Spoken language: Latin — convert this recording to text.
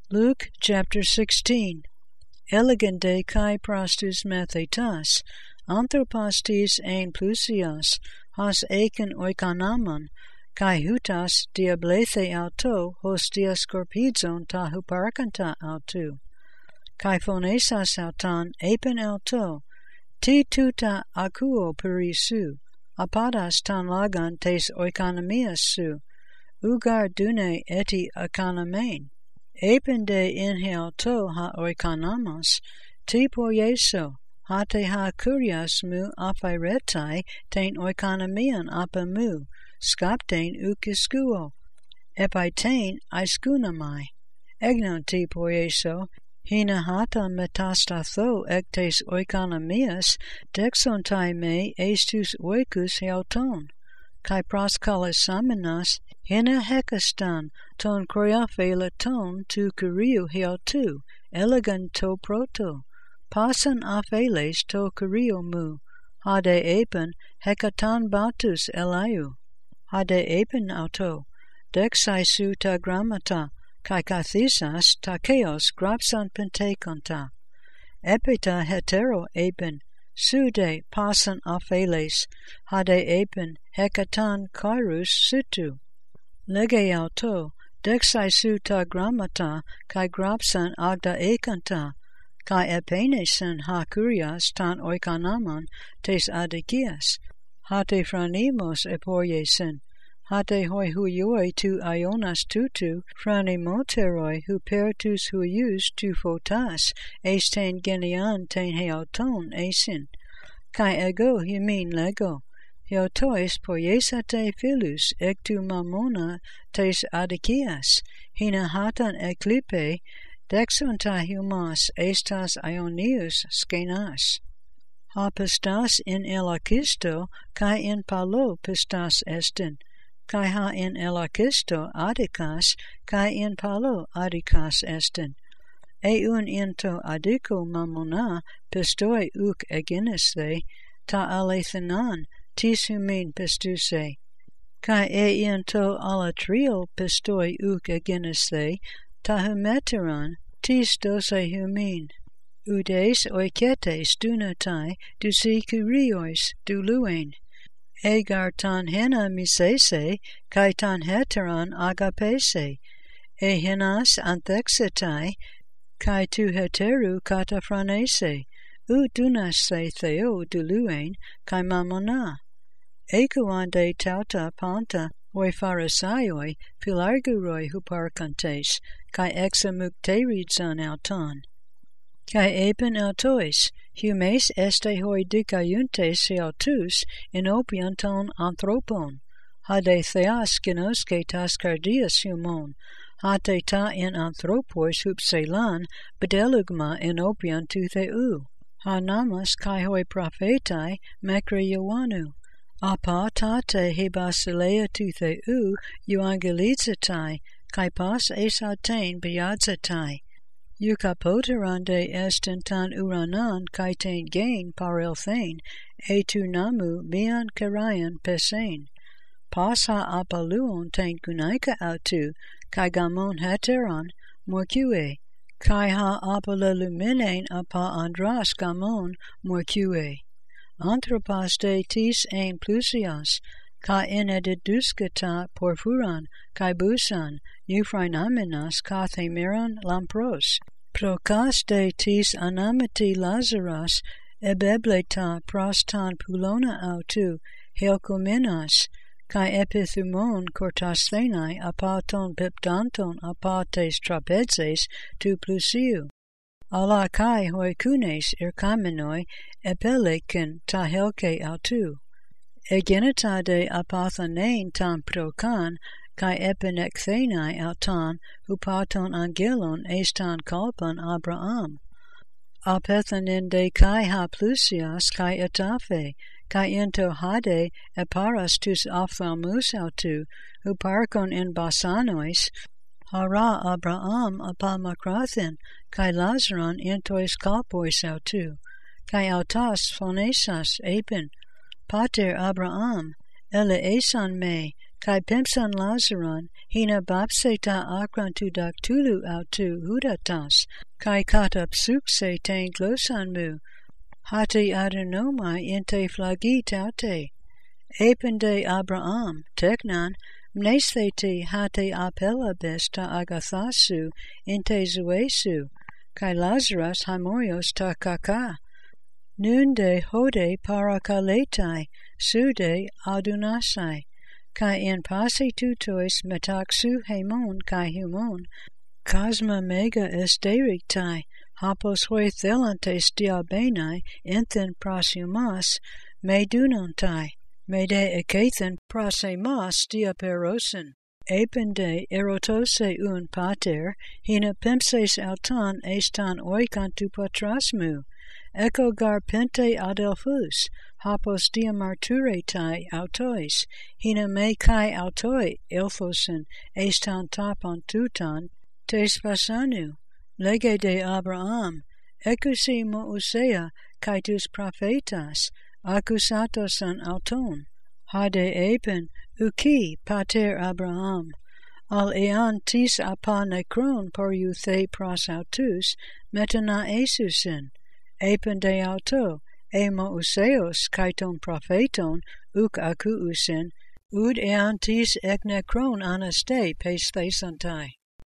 Luke chapter 16. Elegante kai prostus mathetas, anthropos tis ein plusias, has eken oikonomon, kai hutas diablethe auto, hos diascorpizon ta huparkanta autu, kai phonesas auton epen auto, ti tuta akuo perisu, apadas tan lagan tes oikonomias su, ugar dune eti economein. Epende inhale to ha oikonomos, ti poieso, hate ha kurias mu apairetai tein oikonomian apamu, skaptein ukiskuo, epaitain aiskunamai. Egnon ti poieso, hina hata metastatho ectes oikonomias, dexontai me estus oikus heauton, kai proskalisamenas, hina hekastan, ton kroiaphela ton tu kuriu heautu, elegan to proto, pasan apheles to kuriu mu, hade epen hekatan batus elaiu, hade epen auto, dexaisu ta grammata, kai kathisas ta keos grapsan pentekonta, epita hetero epen, sude pasan apheles, hade epen hekatan kairus sutu, lege auto, dexaisu ta grammata, kai grapsan agda ekanta, kai epenesan ha kurias tan oikonomon tes adikias, hate phranimos epoiesen, hate hoi huioi tu ionas tutu, phranimoteroi hupertus huius tu photas, esten genian ten heauton esin, kai ego humin lego, heautois poiesate philus ectu mamona tes adikias, hina hatan eklipe, dexonta humas estas ionius skenas. Ha pistas in elakisto, kai in palo pistas estin, kai ha in elakisto adikas, kai in palo adikas estin. Eun into adiko mamona pistoi uk eginisthe, ta alethanan tis humin pistuse, kai into alatrio pistoi uk eginisthe, ta humeteron tis dose humin. Udes oiketes dunatai dusi kuriois duluin, egar tan hena misese, kai tan heteron agapese, e henas anthexetai, kai tu heteru katafranese, dunase theo duluin, kai mamona. Ekuande tauta panta hoi pharisaioi pilarguroi huparkantes, kai examukterizan auton. Kai epen autois, humes este hoi dikaiuntes heautus in opianton anthropon, hade theas genoske tas cardias humon, hate ta in anthropos hupselan bedelugma in opian tu theu, ha namas kai hoi prophetai mekre Ioannu, apa tate he basileia tu theu euangelizatai, kai pas esatein biadzatai, eukapoterande estin tan uranan kai tein gain parelthein, tu namu mian karayan pesein, pas ha apaluon tein kunaika autu, kai gamon heteron morcue, kai ha apaleluminein apa andras gamon morcue. Anthropos de tis ein plusias, kai inediduskata porphuran, kai busan, euphrainamenas kathemeron lampros, prokas de tis anamati Lazarus, ebebleta prostan pulona autu, helkomenas, kai epithumon kortasthenai apaton pipdanton apates trapezes tu plusiu. Ala kai hoi kunes irkamenoi epeleken ta helke autu. Egenita de apathanein tam prokan, kai epenekthenai auton hupaton angelon estan kalpan Abraham. Apethanin de kai ha plusias kai etafe, kai into hade eparastus ophthalmus autu, huparkon in basanois, hara Abraham apamakrathin, kai Lazaron intois kalpois autu, kai autas phonesas epen, pater Abraham, ele esan me, kai pimpsan Lazaron, hina bapseta akrantu daktulu autu hudatas, kai katap sukse tain glosanmu, hati adenomai inte flagi taute, epende Abraham, teknan, mnestheti hate apella besta agathasu, inte zuesu, kai Lazarus hamoios ta kaka, nunde hode parakaletai, sude adunasai, kai in pasi tutois metaxu hemon kai humon, cosma mega esterictai, hapos hoi thelantes diabenai, enthen proshumas, medunontai, mede ekathen prosemas diaperosin, epende erotose un pater, hina pimpses altan estan oikantu patrasmu, eco gar pente adelphus, hapos diamarturetai autois, hina me kai autoi elphosin estan tapon tutan, tes pasanu, lege de Abraham, ecusi mousea kaitus prophetas, accusatosan auton, hade epen, uki pater Abraham, al ean tis apa necron porou the pros autus, metana esusin, epen de auto, e mouseos kaiton propheton, uk akuusin, ud ean tis ek necron anaste pes thesantai.